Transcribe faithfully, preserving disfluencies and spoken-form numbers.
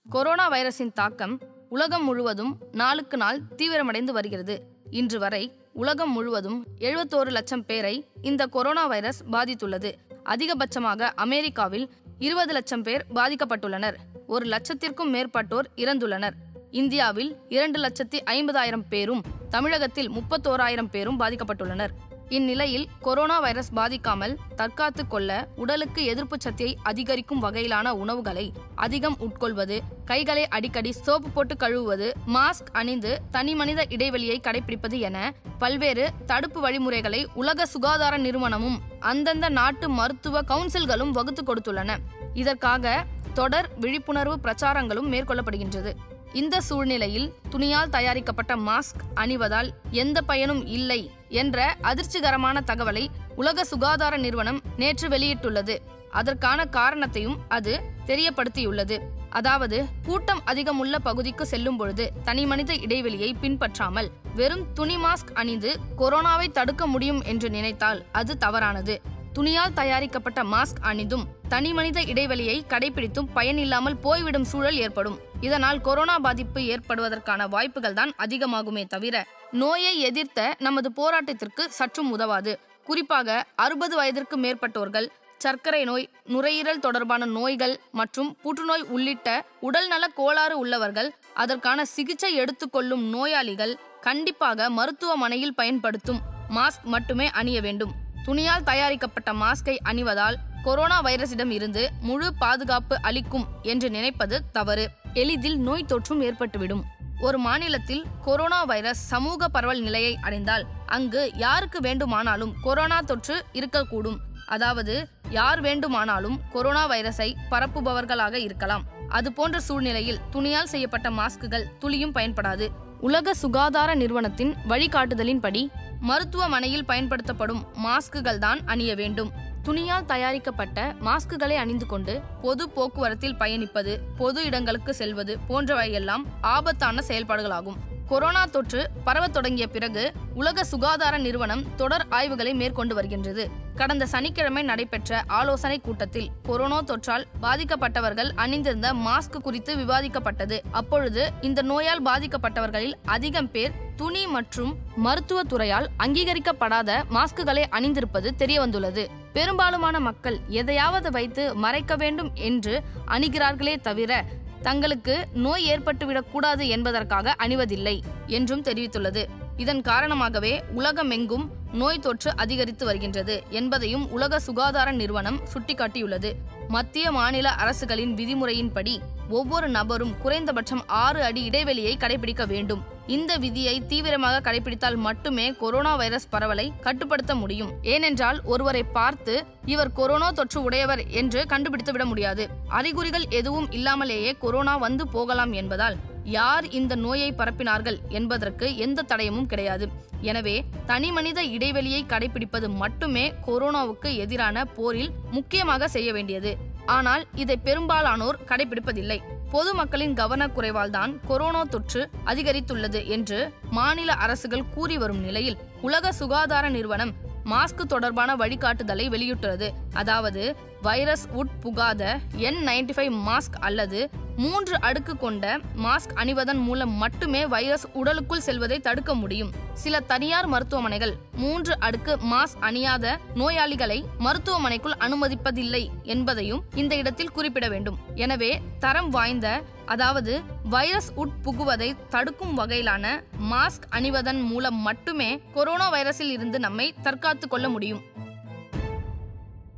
Corona வைரஸின் தாக்கம் உலகம் முழுவதும் நாளுக்கு நாள் தீவிரமடைந்து வருகிறது. இன்று வரை உலகம் முழுவதும் எழுபத்தோரு லட்சம் பேரை இந்த கொரோனா வைரஸ் பாதித்துள்ளது. அதிகபட்சமாக அமெரிக்காவில் இருபது லட்சம் பேர் பாதிக்கப்பட்டுள்ளனர். ஒரு லட்சத்திற்கும் மேற்பட்டோர் இறந்துள்ளனர். இந்தியாவில் இரண்டு லட்சத்தி ஐம்பதாயிரம் பேரும், தமிழகத்தில் முப்பத்தோராயிரம் பேரும் பாதிக்கப்பட்டுள்ளனர். இந்நிலையில் கொரோனா வைரஸ் பாதிக்காமல் தற்காத்து கொள்ள உடலுக்கு எதிர்ப்பு சக்தியை அதிகரிக்கும் வகையிலான உணவுகளை அதிகம் உட்கொள்வது, கைகளை அடிக்கடி சோப்பு போட்டு கழுவுவது, மாஸ்க் அணிந்து தனி மனித இடைவெளியை கடைபிடிப்பது என பல்வேறு தடுப்பு வழிமுறைகளை உலக சுகாதார நிறுவனமும் அந்தந்த நாட்டு மருத்துவ கவுன்சில்களும் வகுத்து கொடுத்துள்ளன. இதற்காக தொடர் விழிப்புணர்வு பிரச்சாரங்களும் மேற்கொள்ளப்படுகின்றது. இந்த சூழ்நிலையில் துணியால் தயாரிக்கப்பட்ட மாஸ்க் அணிவதால் எந்த பயனும் இல்லை என்ற அதிர்ச்சிகரமான தகவலை உலக சுகாதார நிறுவனம் நேற்று வெளியிட்டுள்ளது. அதற்கான காரணத்தையும் அது தெரியப்படுத்தியுள்ளது. அதாவது, கூட்டம் அதிகமுள்ள பகுதிக்கு செல்லும் பொழுது தனிமனித இடைவெளியை பின்பற்றாமல் வெறும் துணி மாஸ்க் அணிந்து கொரோனாவை தடுக்க முடியும் என்று நினைத்தால் அது தவறானது. துணியால் தயாரிக்கப்பட்ட மாஸ்க் அணிந்தும் தனிமனித இடைவெளியை கடைபிடித்தும் பயனில்லாமல் போய்விடும் சூழல் ஏற்படும். இதனால் கொரோனா பாதிப்பு ஏற்படுவதற்கான வாய்ப்புகள் தான் அதிகமாகுமே தவிர நோயை எதிர்த்த நமது போராட்டத்திற்கு சற்றும் உதவாது. குறிப்பாக அறுபது வயதிற்கு மேற்பட்டோர்கள், சர்க்கரை நோய், நுரையீரல் தொடர்பான நோய்கள் மற்றும் புற்றுநோய் உள்ளிட்ட உடல்நல கோளாறு உள்ளவர்கள், அதற்கான சிகிச்சை எடுத்துக்கொள்ளும் நோயாளிகள் கண்டிப்பாக மருத்துவமனையில் பயன்படுத்தும் மாஸ்க் மட்டுமே அணிய வேண்டும். துணியால் தயாரிக்கப்பட்ட மாஸ்கை அணிவதால் கொரோனா வைரஸிடம் இருந்து முழு பாதுகாப்பு அளிக்கும் என்று நினைப்பது தவறு. எளிதில் நோய் தொற்றும் ஏற்பட்டுவிடும். ஒரு மாநிலத்தில் கொரோனா வைரஸ் சமூக பரவல் நிலையை அடைந்தால் அங்கு யாருக்கு வேண்டுமானாலும் கொரோனா தொற்று இருக்கக்கூடும். அதாவது, யார் வேண்டுமானாலும் கொரோனா வைரஸை பரப்புபவர்களாக இருக்கலாம். அது போன்ற சூழ்நிலையில் துணியால் செய்யப்பட்ட மாஸ்குகள் துளியும் பயன்படாது. உலக சுகாதார நிறுவனத்தின் வழிகாட்டுதலின்படி மருத்துவமனையில் பயன்படுத்தப்படும் மாஸ்குகள் தான் அணிய வேண்டும். துணியால் தயாரிக்கப்பட்ட மாஸ்குகளை அணிந்து கொண்டு பொது போக்குவரத்தில் பயணிப்பது, பொது இடங்களுக்கு செல்வது போன்றவையெல்லாம் ஆபத்தான செயல்பாடுகளாகும். கொரோனா தொற்று பரவத் தொடங்கிய பிறகு உலக சுகாதார நிறுவனம் தொடர் ஆய்வுகளை மேற்கொண்டு வருகின்றது. கடந்த சனிக்கிழமை நடைபெற்ற ஆலோசனை கூட்டத்தில் கொரோனா தொற்றால் பாதிக்கப்பட்டவர்கள் அணிந்திருந்த மாஸ்க் குறித்து விவாதிக்கப்பட்டது. அப்பொழுது இந்த நோயால் பாதிக்கப்பட்டவர்களில் அதிகம் பேர் துணி மற்றும் மருத்துவ துறையால் அங்கீகரிக்கப்படாத மாஸ்குகளை அணிந்திருப்பது தெரியவந்துள்ளது. பெரும்பாலுமான மக்கள் எதையாவது வைத்து மறைக்க வேண்டும் என்று அணிகிறார்களே தவிர தங்களுக்கு நோய் ஏற்பட்டுவிடக் கூடாது என்பதற்காக அணிவதில்லை என்றும் தெரிவித்துள்ளது. இதன் காரணமாகவே உலகமெங்கும் நோய் தொற்று அதிகரித்து வருகின்றது என்பதையும் உலக சுகாதார நிறுவனம் சுட்டிக்காட்டியுள்ளது. மத்திய மாநில அரசுகளின் விதிமுறையின்படி ஒவ்வொரு நபரும் குறைந்தபட்சம் ஆறு அடி இடைவெளியை கடைபிடிக்க வேண்டும். இந்த விதியை தீவிரமாக கடைபிடித்தால் மட்டுமே கொரோனா வைரஸ் பரவலை கட்டுப்படுத்த முடியும். ஏனென்றால் ஒருவரை பார்த்து இவர் கொரோனா தொற்று உடையவர் என்று கண்டுபிடித்து விட முடியாது. அறிகுறிகள் எதுவும் இல்லாமலேயே கொரோனா வந்து போகலாம் என்பதால் யார் இந்த நோயை பரப்பினார்கள் என்பதற்கு எந்த தடயமும் கிடையாது. எனவே தனிமனித இடைவெளியை கடைபிடிப்பது மட்டுமே கொரோனாவுக்கு எதிரான போரில் முக்கியமாக செய்ய வேண்டியது. ஆனால் இதை பெரும்பாலானோர் கடைபிடிப்பதில்லை. பொதுமக்களின் கவனக்குறைவால் தான் கொரோனா தொற்று அதிகரித்துள்ளது என்று மாநில அரசுகள் கூறி வரும் நிலையில் உலக சுகாதார நிறுவனம் மாஸ்க் தொடர்பான வழிகாட்டுதலை வெளியிட்டுள்ளது. அதாவது, வைரஸ் உட்புகாத என் நைன்டி ஃபைவ் மாஸ்க் அல்லது மூன்று அடுக்கு கொண்ட மாஸ்க் அணிவதன் மூலம் மட்டுமே வைரஸ் உடலுக்குள் செல்வதை தடுக்க முடியும். சில தனியார் மருத்துவமனைகள் மூன்று அடுக்கு மாஸ்க் அணியாத நோயாளிகளை மருத்துவமனைக்குள் அனுமதிப்பதில்லை என்பதையும் இந்த இடத்தில் குறிப்பிட வேண்டும். எனவே தரம் வாய்ந்த, அதாவது வைரஸ் உட்புகுவதை தடுக்கும் வகையிலான மாஸ்க் அணிவதன் மூலம் மட்டுமே கொரோனா வைரஸில் இருந்து நம்மை தற்காத்துக் கொள்ள முடியும்.